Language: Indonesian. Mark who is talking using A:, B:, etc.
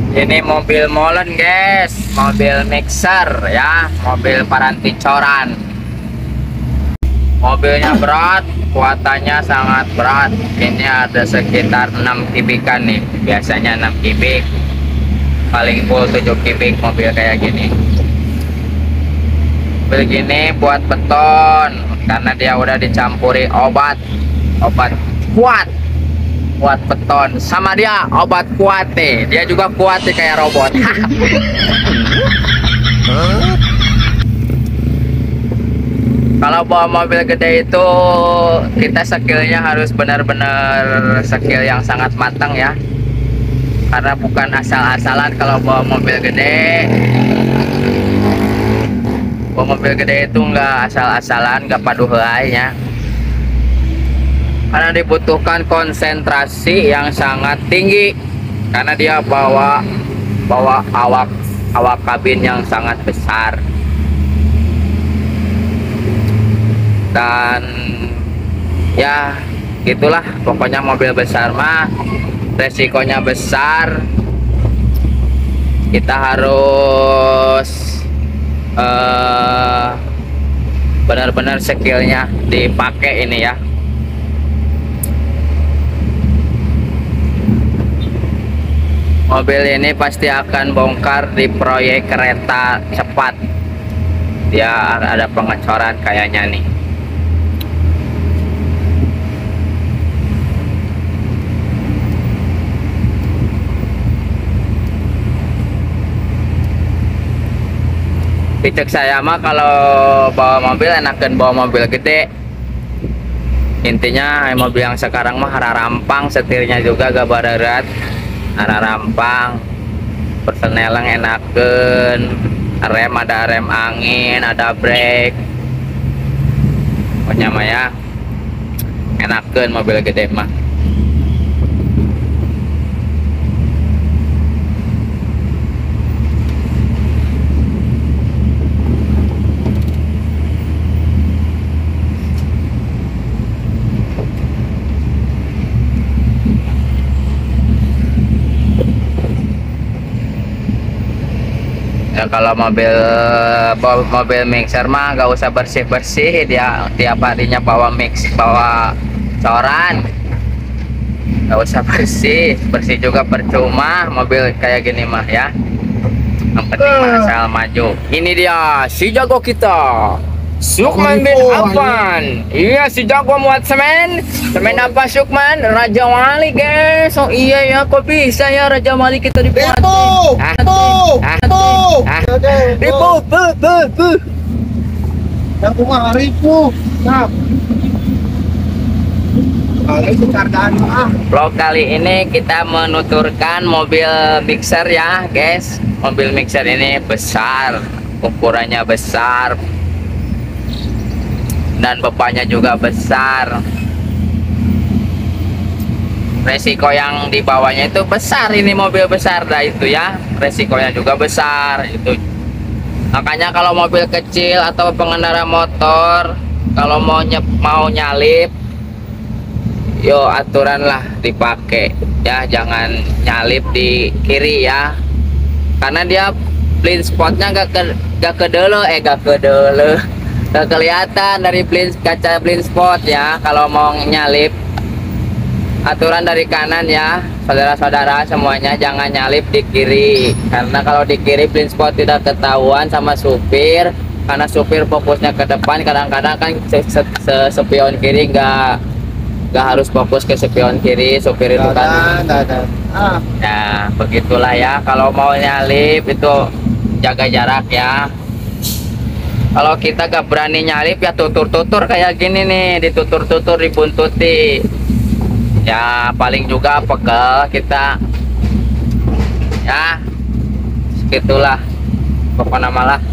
A: Ini mobil molen guys, mobil mixer ya, mobil paranti coran. Mobilnya berat, kuatannya sangat berat. Ini ada sekitar 6 kubikan nih, biasanya 6 kubik, paling full 7 kubik mobil kayak gini. Mobil gini buat beton, karena dia udah dicampuri obat kuat buat beton. Sama dia obat kuat nih, dia juga kuat nih kayak robot. Kalau bawa mobil gede itu kita skillnya harus benar-benar skill yang sangat matang ya, karena bukan asal-asalan. Kalau bawa mobil gede itu nggak asal-asalan, nggak paduh lainnya, karena dibutuhkan konsentrasi yang sangat tinggi, karena dia bawa awak kabin yang sangat besar. Dan ya gitulah pokoknya, mobil besar mah resikonya besar. Kita harus benar-benar skillnya dipakai ini ya. Mobil ini pasti akan bongkar di proyek kereta cepat. Dia ada pengecoran kayaknya nih. Picek saya mah kalau bawa mobil enakan bawa mobil gede. Intinya mobil yang sekarang mah hara rampang, setirnya juga gak berat, hara rampang, persneling enakan, rem ada rem angin, ada brake. Pokoknya mah ya enakan mobil gede mah. Ya, kalau mobil mixer mah gak usah bersih-bersih, dia tiap harinya bawa coran, gak usah bersih juga percuma mobil kayak gini mah ya. Yang penting mah asal maju. Ini dia si jago kita, Sukman bin Affan. Iya, si jago muat semen apa Sukman? Raja Wali guys. Oh iya ya, kok bisa ya Raja Wali kita dibuat? Ribu.
B: Yang rumah ribu. Nah.
A: Vlog kali ini kita menuturkan mobil mixer ya guys. Mobil mixer ini besar, ukurannya besar, dan bebannya juga besar. Resiko yang dibawanya itu besar, ini mobil besar dah itu ya, resikonya juga besar itu. Makanya kalau mobil kecil atau pengendara motor kalau mau nyalip, yo aturan lah dipakai ya, jangan nyalip di kiri ya, karena dia blind spotnya gak kelihatan dari kaca blind spot ya. Kalau mau nyalip, aturan dari kanan ya saudara-saudara semuanya, jangan nyalip di kiri, karena kalau di kiri blind spot tidak ketahuan sama supir, karena supir fokusnya ke depan. Kadang-kadang kan spion kiri nggak harus fokus ke spion kiri, supir itu kan ya begitulah ya. Kalau mau nyalip itu jaga jarak ya. Kalau kita gak berani nyalip ya tutur-tutur kayak gini nih, ditutur-tutur, dibuntuti ya, paling juga pegel kita ya, segitulah pokoknya malah.